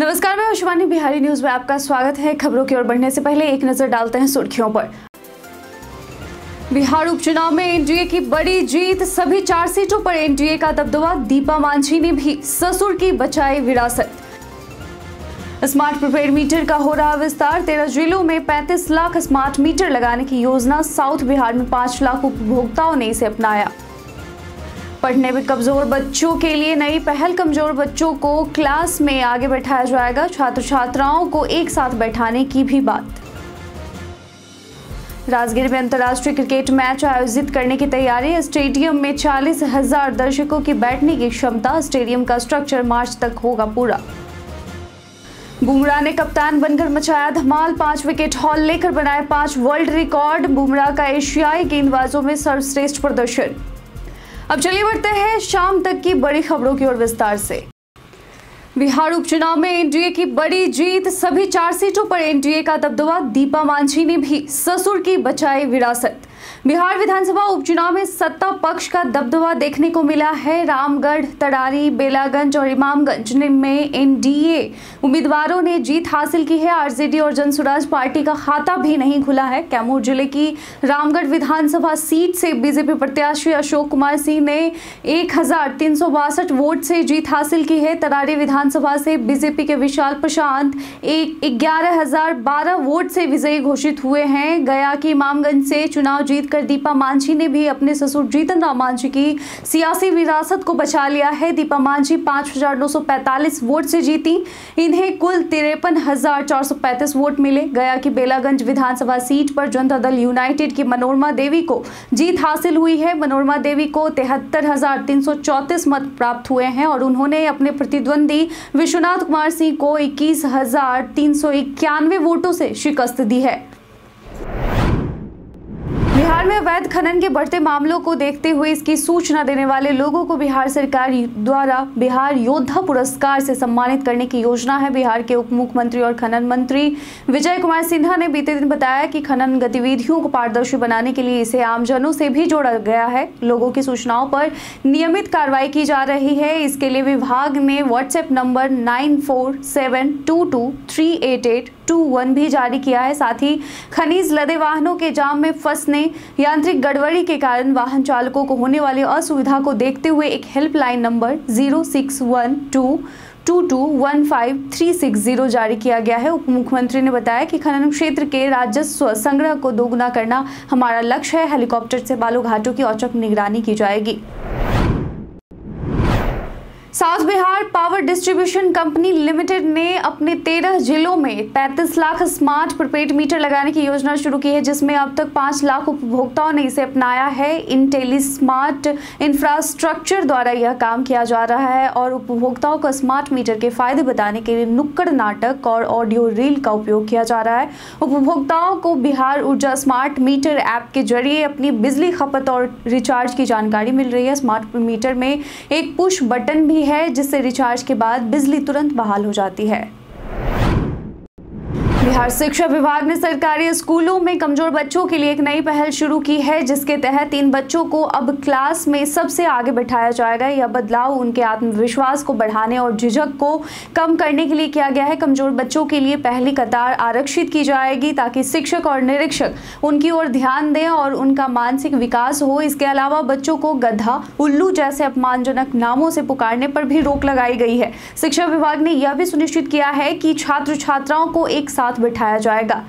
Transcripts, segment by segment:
नमस्कार, मैं शिवानी। बिहारी न्यूज में आपका स्वागत है। खबरों की ओर बढ़ने से पहले एक नजर डालते हैं सुर्खियों पर। बिहार उपचुनाव में एनडीए की बड़ी जीत, सभी 4 सीटों पर एनडीए का दबदबा। दीपा मांझी ने भी ससुर की बचाई विरासत। स्मार्ट प्रीपेड मीटर का हो रहा विस्तार, 13 जिलों में 35 लाख स्मार्ट मीटर लगाने की योजना। साउथ बिहार में 5 लाख उपभोक्ताओं ने इसे अपनाया। पढ़ने में कमजोर बच्चों के लिए नई पहल, कमजोर बच्चों को क्लास में आगे बैठाया जाएगा। छात्र छात्राओं को एक साथ बैठाने की भी बात। राजगीर में अंतर्राष्ट्रीय क्रिकेट मैच आयोजित करने की तैयारी। स्टेडियम में 40,000 दर्शकों की बैठने की क्षमता। स्टेडियम का स्ट्रक्चर मार्च तक होगा पूरा। बुमराह ने कप्तान बनकर मचाया धमाल, 5 विकेट हॉल लेकर बनाए 5 वर्ल्ड रिकॉर्ड। बुमराह का एशियाई गेंदबाजों में सर्वश्रेष्ठ प्रदर्शन। अब चलिए बढ़ते हैं शाम तक की बड़ी खबरों की ओर विस्तार से। बिहार उपचुनाव में एनडीए की बड़ी जीत, सभी 4 सीटों पर एनडीए का दबदबा। दीपा मांझी ने भी ससुर की बचाई विरासत। बिहार विधानसभा उपचुनाव में सत्ता पक्ष का दबदबा देखने को मिला है। रामगढ़, तरारी, बेलागंज और इमामगंज में एनडीए उम्मीदवारों ने जीत हासिल की है। आरजेडी और जनसुराज पार्टी का खाता भी नहीं खुला है। कैमूर जिले की रामगढ़ विधानसभा सीट से बीजेपी प्रत्याशी अशोक कुमार सिंह ने 1362 वोट से जीत हासिल की है। तरारी विधानसभा से बीजेपी के विशाल प्रशांत 11,012 वोट से विजयी घोषित हुए हैं। गया की इमामगंज से चुनाव जीतकर दीपा मांझी ने भी अपने ससुर जीतन राम मांझी की सियासी विरासत को बचा लिया है। दीपा मांझी 5,945 वोट से जीती। इन्हें कुल 53,435 वोट मिले। गया की बेलागंज विधानसभा सीट पर जनता दल यूनाइटेड की मनोरमा देवी को जीत हासिल हुई है। मनोरमा देवी को 73,334 मत प्राप्त हुए हैं और उन्होंने अपने प्रतिद्वंदी विश्वनाथ कुमार सिंह को 21,391 वोटों से शिकस्त दी है। बिहार में अवैध खनन के बढ़ते मामलों को देखते हुए इसकी सूचना देने वाले लोगों को बिहार सरकार द्वारा बिहार योद्धा पुरस्कार से सम्मानित करने की योजना है। बिहार के उप मुख्यमंत्री और खनन मंत्री विजय कुमार सिन्हा ने बीते दिन बताया कि खनन गतिविधियों को पारदर्शी बनाने के लिए इसे आमजनों से भी जोड़ा गया है। लोगों की सूचनाओं पर नियमित कार्रवाई की जा रही है। इसके लिए विभाग ने व्हाट्सएप नंबर 9472238821 भी जारी किया है। साथ ही खनिज लदे वाहनों के जाम में फंसने, यांत्रिक गड़बड़ी के कारण वाहन चालकों को होने वाली असुविधा को देखते हुए एक हेल्पलाइन नंबर 0612221530 जारी किया गया है। उप मुख्यमंत्री ने बताया कि खनन क्षेत्र के राजस्व संग्रह को दोगुना करना हमारा लक्ष्य है। हेलीकॉप्टर से बालू घाटों की औचक निगरानी की जाएगी। South Bihar power distribution company limited ने अपने 13 जिलों में 35 लाख स्मार्ट प्रीपेड मीटर लगाने की योजना शुरू की है, जिसमें अब तक 5 लाख उपभोक्ताओं ने इसे अपनाया है। इंटेली स्मार्ट इंफ्रास्ट्रक्चर द्वारा यह काम किया जा रहा है और उपभोक्ताओं को स्मार्ट मीटर के फायदे बताने के लिए नुक्कड़ नाटक और ऑडियो रील का उपयोग किया जा रहा है। उपभोक्ताओं को बिहार ऊर्जा स्मार्ट मीटर ऐप के जरिए अपनी बिजली खपत और रिचार्ज की जानकारी मिल रही है। स्मार्ट मीटर में एक पुश बटन भी है जिससे रिचार्ज के बाद बिजली तुरंत बहाल हो जाती है। बिहार शिक्षा विभाग ने सरकारी स्कूलों में कमजोर बच्चों के लिए एक नई पहल शुरू की है, जिसके तहत इन बच्चों को अब क्लास में सबसे आगे बैठाया जाएगा। यह बदलाव उनके आत्मविश्वास को बढ़ाने और झिझक को कम करने के लिए किया गया है। कमजोर बच्चों के लिए पहली कतार आरक्षित की जाएगी ताकि शिक्षक और निरीक्षक उनकी ओर ध्यान दें और उनका मानसिक विकास हो। इसके अलावा बच्चों को गधा, उल्लू जैसे अपमानजनक नामों से पुकारने पर भी रोक लगाई गई है। शिक्षा विभाग ने यह भी सुनिश्चित किया है कि छात्र छात्राओं को एक साथ बिठाया जाएगा।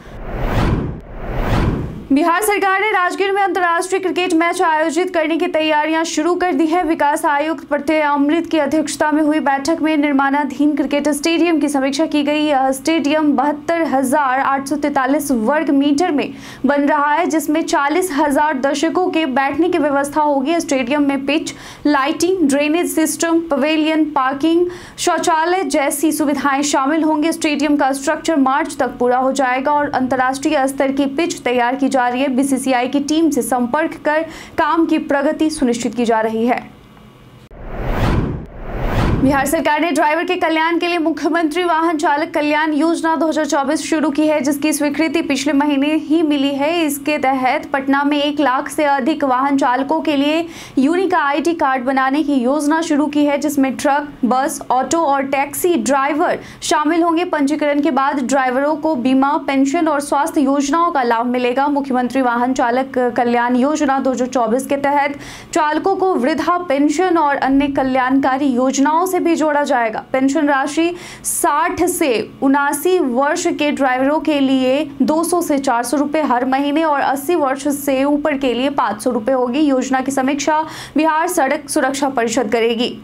बिहार सरकार ने राजगीर में अंतर्राष्ट्रीय क्रिकेट मैच आयोजित करने की तैयारियां शुरू कर दी है। विकास आयुक्त प्रत्यय अमृत की अध्यक्षता में हुई बैठक में निर्माणाधीन क्रिकेट स्टेडियम की समीक्षा की गई। यह स्टेडियम 72,843 वर्ग मीटर में बन रहा है, जिसमें 40,000 दर्शकों के बैठने की व्यवस्था होगी। स्टेडियम में pitch, lighting, drainage system, pavilion, parking, शौचालय जैसी सुविधाएं शामिल होंगी। स्टेडियम का स्ट्रक्चर मार्च तक पूरा हो जाएगा और अंतर्राष्ट्रीय स्तर की पिच तैयार की जा रही है। बीसीसीआई की टीम से संपर्क कर काम की प्रगति सुनिश्चित की जा रही है। बिहार सरकार ने ड्राइवर के कल्याण के लिए मुख्यमंत्री वाहन चालक कल्याण योजना 2024 शुरू की है, जिसकी स्वीकृति पिछले महीने ही मिली है। इसके तहत पटना में 1 लाख से अधिक वाहन चालकों के लिए यूनिक आईडी कार्ड बनाने की योजना शुरू की है, जिसमें ट्रक, बस, ऑटो और टैक्सी ड्राइवर शामिल होंगे। पंजीकरण के बाद ड्राइवरों को बीमा, पेंशन और स्वास्थ्य योजनाओं का लाभ मिलेगा। मुख्यमंत्री वाहन चालक कल्याण योजना 2024 के तहत चालकों को वृद्धा पेंशन और अन्य कल्याणकारी योजनाओं से भी जोड़ा जाएगा। पेंशन राशि 60 से 79 वर्ष के ड्राइवरों के लिए 200 से 400 रुपए हर महीने और 80 वर्ष से ऊपर के लिए 500 रुपए होगी। योजना की समीक्षा बिहार सड़क सुरक्षा परिषद करेगी।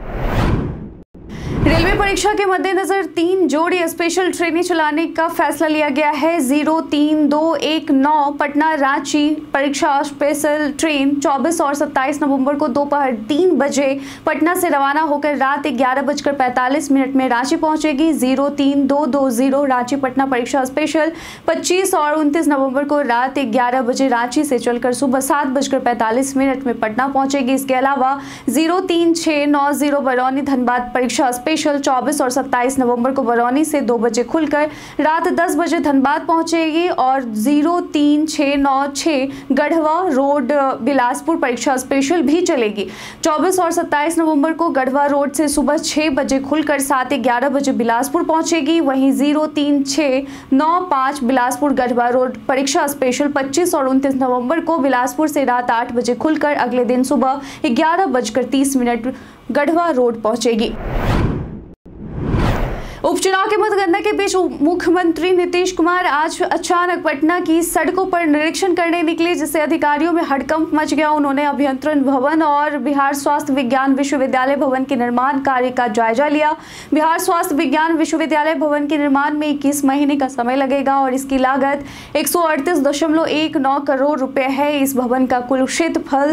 रेलवे परीक्षा के मद्देनजर 3 जोड़ी स्पेशल ट्रेनें चलाने का फैसला लिया गया है। 03219 पटना रांची परीक्षा स्पेशल ट्रेन 24 और 27 नवंबर को दोपहर 3 बजे पटना से रवाना होकर रात 11:45 में रांची पहुंचेगी। 03220 रांची पटना परीक्षा स्पेशल 25 और 29 नवंबर को रात 11 बजे रांची से चलकर सुबह 7:45 में पटना पहुंचेगी। इसके अलावा 03690 बरौनी धनबाद परीक्षा स्पेशल 24 और 27 नवंबर को बरौनी से 2 बजे खुलकर रात 10 बजे धनबाद पहुंचेगी और 03696 गढ़वा रोड बिलासपुर परीक्षा स्पेशल भी चलेगी। 24 और 27 नवंबर को गढ़वा रोड से सुबह 6 बजे खुलकर 7:11 बजे बिलासपुर पहुंचेगी। वहीं 03695 बिलासपुर गढ़वा रोड परीक्षा स्पेशल 25 और 29 नवंबर को बिलासपुर से रात 8 बजे खुलकर अगले दिन सुबह 11:30 गढ़वा रोड पहुंचेगी। उपचुनाव के मतगणना के बीच मुख्यमंत्री नीतीश कुमार आज अचानक पटना की सड़कों पर निरीक्षण करने निकले, जिससे अधिकारियों में हड़कंप मच गया। उन्होंने अभियंत्रण भवन और बिहार स्वास्थ्य विज्ञान विश्वविद्यालय भवन के निर्माण कार्य का जायजा लिया। बिहार स्वास्थ्य विज्ञान विश्वविद्यालय भवन के निर्माण में 21 महीने का समय लगेगा और इसकी लागत 138.19 करोड़ रुपए है। इस भवन का कुल क्षेत्रफल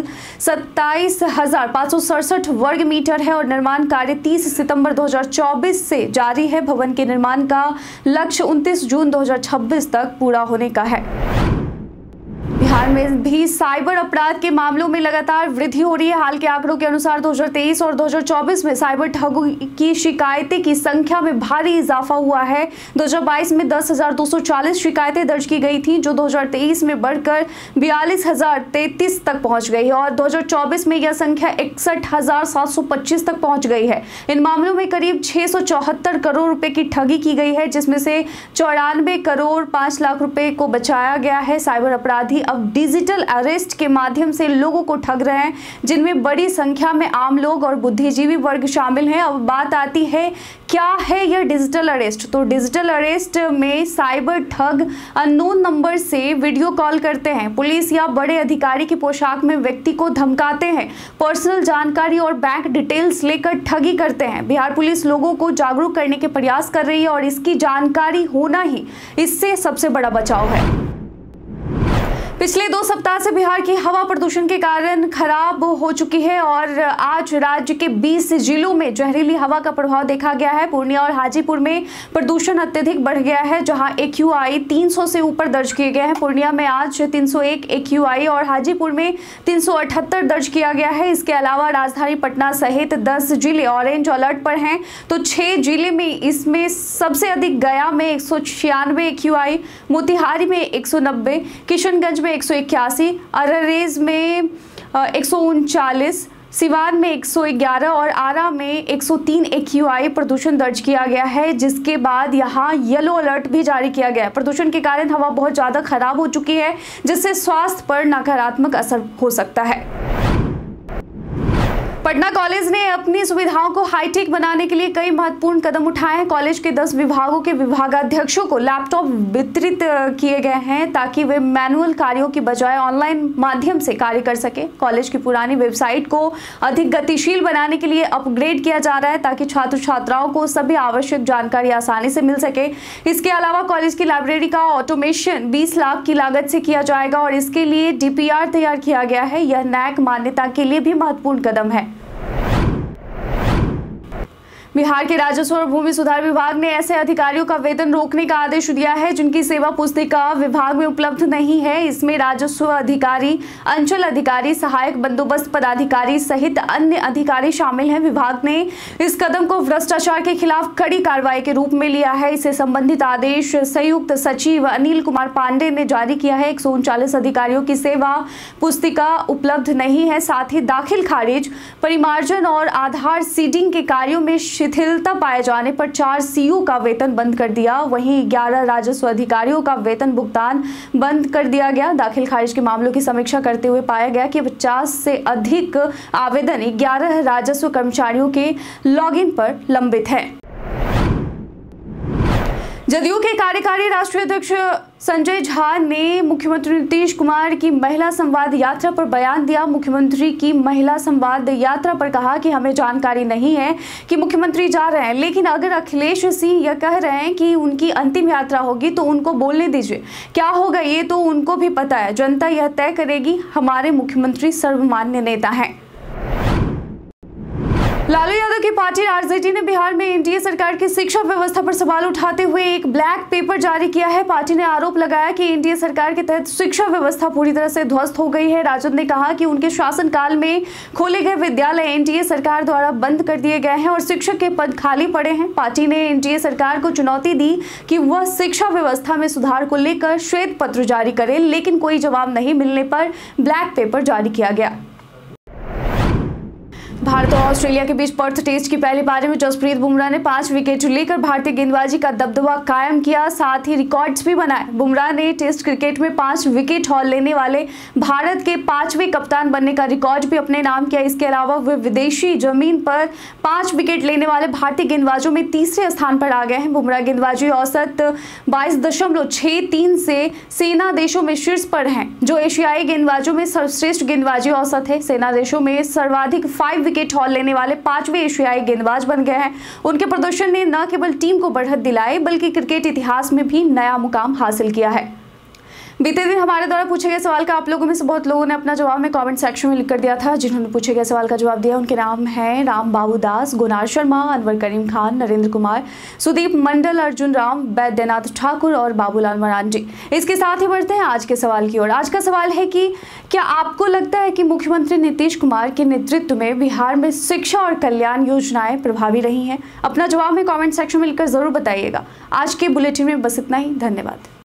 27,567 वर्ग मीटर है और निर्माण कार्य 30 सितंबर 2024 से जारी है। भवन के निर्माण का लक्ष्य 29 जून 2026 तक पूरा होने का है। बिहार में भी साइबर अपराध के मामलों में लगातार वृद्धि हो रही है। हाल के आंकड़ों के अनुसार 2023 और 2024 में साइबर ठगों की शिकायतें की संख्या में भारी इजाफा हुआ है। 2022 में 10,240 शिकायतें दर्ज की गई थी, जो 2023 में बढ़कर 42,033 तक पहुंच गई है और 2024 में यह संख्या 61,725 तक पहुंच गई है। इन मामलों में करीब 674 करोड़ रुपए की ठगी की गई है, जिसमें से 94 करोड़ 5 लाख रुपए को बचाया गया है। साइबर अपराधी अब डिजिटल अरेस्ट के माध्यम से लोगों को ठग रहे हैं, जिनमें बड़ी संख्या में आम लोग और बुद्धिजीवी वर्ग शामिल हैं। अब बात आती है, क्या है यह डिजिटल अरेस्ट? तो डिजिटल अरेस्ट में साइबर ठग अननोन नंबर से वीडियो कॉल करते हैं, पुलिस या बड़े अधिकारी की पोशाक में व्यक्ति को धमकाते हैं, पर्सनल जानकारी और बैंक डिटेल्स लेकर ठगी करते हैं। बिहार पुलिस लोगों को जागरूक करने के प्रयास कर रही है और इसकी जानकारी होना ही इससे सबसे बड़ा बचाव है। पिछले 2 सप्ताह से बिहार की हवा प्रदूषण के कारण खराब हो चुकी है और आज राज्य के 20 जिलों में जहरीली हवा का प्रभाव देखा गया है। पूर्णिया और हाजीपुर में प्रदूषण अत्यधिक बढ़ गया है, जहां AQI 300 से ऊपर दर्ज किए गए हैं। पूर्णिया में आज 301 AQI और हाजीपुर में 378 दर्ज किया गया है। इसके अलावा राजधानी पटना सहित 10 जिले ऑरेंज अलर्ट पर हैं, तो 6 जिले में इसमें सबसे अधिक गया में 196 AQI, मोतिहारी में 190, किशनगंज में 181, अररेज में 139, सिवान में 111 और आरा में 103 AQI प्रदूषण दर्ज किया गया है, जिसके बाद यहां येलो अलर्ट भी जारी किया गया है। प्रदूषण के कारण हवा बहुत ज़्यादा खराब हो चुकी है, जिससे स्वास्थ्य पर नकारात्मक असर हो सकता है। पटना कॉलेज ने अपनी सुविधाओं को हाईटेक बनाने के लिए कई महत्वपूर्ण कदम उठाए हैं। कॉलेज के 10 विभागों के विभागाध्यक्षों को लैपटॉप वितरित किए गए हैं, ताकि वे मैनुअल कार्यों की बजाय ऑनलाइन माध्यम से कार्य कर सके। कॉलेज की पुरानी वेबसाइट को अधिक गतिशील बनाने के लिए अपग्रेड किया जा रहा है, ताकि छात्र छात्राओं को सभी आवश्यक जानकारी आसानी से मिल सके। इसके अलावा कॉलेज की लाइब्रेरी का ऑटोमेशन 20 लाख की लागत से किया जाएगा और इसके लिए DPR तैयार किया गया है। यह NAC मान्यता के लिए भी महत्वपूर्ण कदम है। बिहार के राजस्व और भूमि सुधार विभाग ने ऐसे अधिकारियों का वेतन रोकने का आदेश दिया है जिनकी सेवा पुस्तिका विभाग में उपलब्ध नहीं है। इसमें राजस्व अधिकारी, अंचल अधिकारी, सहायक बंदोबस्त पदाधिकारी सहित अन्य अधिकारी शामिल हैं। विभाग ने इस कदम को भ्रष्टाचार के खिलाफ कड़ी कार्रवाई के रूप में लिया है। इससे संबंधित आदेश संयुक्त सचिव अनिल कुमार पांडे ने जारी किया है। 139 अधिकारियों की सेवा पुस्तिका उपलब्ध नहीं है। साथ ही दाखिल खारिज, परिमार्जन और आधार सीडिंग के कार्यों में शिथिलता पाए जाने पर 4 सीओ का वेतन बंद कर दिया। वहीं 11 राजस्व अधिकारियों का वेतन भुगतान बंद कर दिया गया। दाखिल खारिज के मामलों की समीक्षा करते हुए पाया गया कि 50 से अधिक आवेदन 11 राजस्व कर्मचारियों के लॉगिन पर लंबित है। जदयू के कार्यकारी राष्ट्रीय अध्यक्ष संजय झा ने मुख्यमंत्री नीतीश कुमार की महिला संवाद यात्रा पर बयान दिया। मुख्यमंत्री की महिला संवाद यात्रा पर कहा कि हमें जानकारी नहीं है कि मुख्यमंत्री जा रहे हैं, लेकिन अगर अखिलेश सिंह यह कह रहे हैं कि उनकी अंतिम यात्रा होगी तो उनको बोलने दीजिए। क्या होगा ये तो उनको भी पता है, जनता यह तय करेगी। हमारे मुख्यमंत्री सर्वमान्य नेता हैं। लालू यादव की पार्टी आरजेडी ने बिहार में एनडीए सरकार की शिक्षा व्यवस्था पर सवाल उठाते हुए एक ब्लैक पेपर जारी किया है। पार्टी ने आरोप लगाया कि एनडीए सरकार के तहत शिक्षा व्यवस्था पूरी तरह से ध्वस्त हो गई है। राजद ने कहा कि उनके शासनकाल में खोले गए विद्यालय एनडीए सरकार द्वारा बंद कर दिए गए हैं और शिक्षक के पद खाली पड़े हैं। पार्टी ने एनडीए सरकार को चुनौती दी कि वह शिक्षा व्यवस्था में सुधार को लेकर श्वेत पत्र जारी करे, लेकिन कोई जवाब नहीं मिलने पर ब्लैक पेपर जारी किया गया। भारत और ऑस्ट्रेलिया के बीच पर्थ टेस्ट की पहली पारी में जसप्रीत बुमराह ने 5 विकेट लेकर भारतीय गेंदबाजी का दबदबा कायम किया, साथ ही रिकॉर्ड्स भी बनाए। बुमराह ने टेस्ट क्रिकेट में 5 विकेट हाल लेने वाले भारत के 5वें कप्तान बनने का रिकॉर्ड भी अपने नाम किया। इसके अलावा वे विदेशी जमीन पर 5 विकेट लेने वाले भारतीय गेंदबाजों में तीसरे स्थान पर आ गए हैं। बुमराह गेंदबाजी औसत 22.63 से सेना देशों में शीर्ष पर हैं, जो एशियाई गेंदबाजों में सर्वश्रेष्ठ गेंदबाजी औसत है। सेना देशों में सर्वाधिक 5 विकेट हाल लेने वाले 5वें एशियाई गेंदबाज बन गए हैं। उनके प्रदर्शन ने न केवल टीम को बढ़त दिलाई बल्कि क्रिकेट इतिहास में भी नया मुकाम हासिल किया है। बीते दिन हमारे द्वारा पूछे गए सवाल का आप लोगों में से बहुत लोगों ने अपना जवाब में कमेंट सेक्शन में लिख कर दिया था। जिन्होंने पूछे गए सवाल का जवाब दिया उनके नाम हैं राम बाबू दास, गुनार शर्मा, अनवर करीम खान, नरेंद्र कुमार, सुदीप मंडल, अर्जुन राम, बैद्यनाथ ठाकुर और बाबूलाल मरांडी। इसके साथ ही बढ़ते हैं आज के सवाल की ओर। आज का सवाल है कि क्या आपको लगता है कि मुख्यमंत्री नीतीश कुमार के नेतृत्व में बिहार में शिक्षा और कल्याण योजनाएं प्रभावी रही हैं? अपना जवाब में कमेंट सेक्शन में लिखकर जरूर बताइएगा। आज के बुलेटिन में बस इतना ही। धन्यवाद।